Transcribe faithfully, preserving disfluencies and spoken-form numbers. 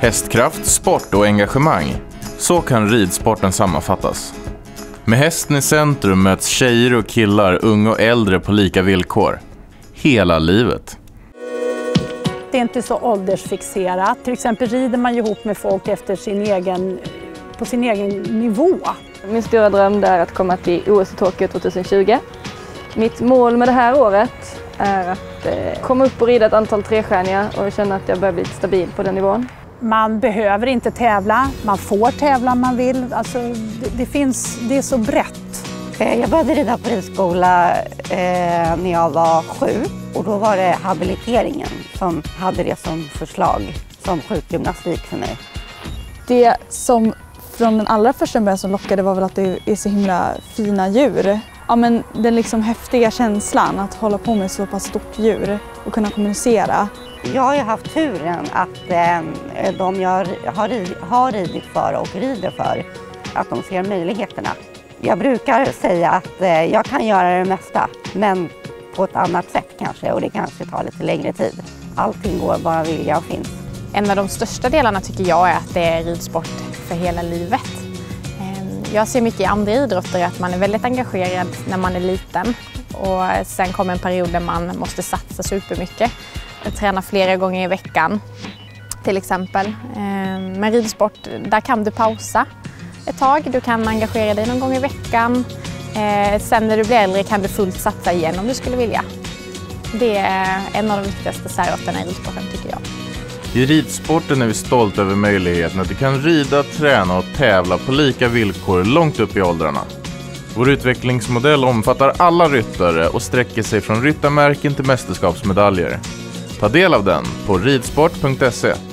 Hästkraft, sport och engagemang. Så kan ridsporten sammanfattas. Med hästen i centrum möts tjejer och killar, unga och äldre på lika villkor. Hela livet. Det är inte så åldersfixerat. Till exempel rider man ihop med folk efter sin egen, på sin egen nivå. Min stora dröm är att komma till O S i Tokyo tjugohundratjugo. Mitt mål med det här året är att eh, komma upp och rida ett antal trestjärniga och känna att jag börjar bli stabil på den nivån. Man behöver inte tävla, man får tävla om man vill. Alltså, det, det, finns, det är så brett. Jag började rida på ridskola eh, när jag var sju och då var det habiliteringen som hade det som förslag, som sjukgymnastik för mig. Det som från den allra första början som lockade var väl att det är så himla fina djur. Ja, men den liksom häftiga känslan att hålla på med så pass stort djur och kunna kommunicera. Jag har ju haft turen att eh, de jag har, rid, har ridit för och rider för, att de ser möjligheterna. Jag brukar säga att eh, jag kan göra det mesta, men på ett annat sätt kanske, och det kanske tar lite längre tid. Allting går bara vilja och finns. En av de största delarna tycker jag är att det är ridsport för hela livet. Jag ser mycket i andra idrotter att man är väldigt engagerad när man är liten och sen kommer en period där man måste satsa supermycket. Träna flera gånger i veckan till exempel. Med ridsport, där kan du pausa ett tag. Du kan engagera dig någon gång i veckan. Sen när du blir äldre kan du fullt satsa igen om du skulle vilja. Det är en av de viktigaste särarterna i ridsporten tycker jag. I ridsporten är vi stolta över möjligheten att du kan rida, träna och tävla på lika villkor långt upp i åldrarna. Vår utvecklingsmodell omfattar alla ryttare och sträcker sig från ryttarmärken till mästerskapsmedaljer. Ta del av den på ridsport punkt se.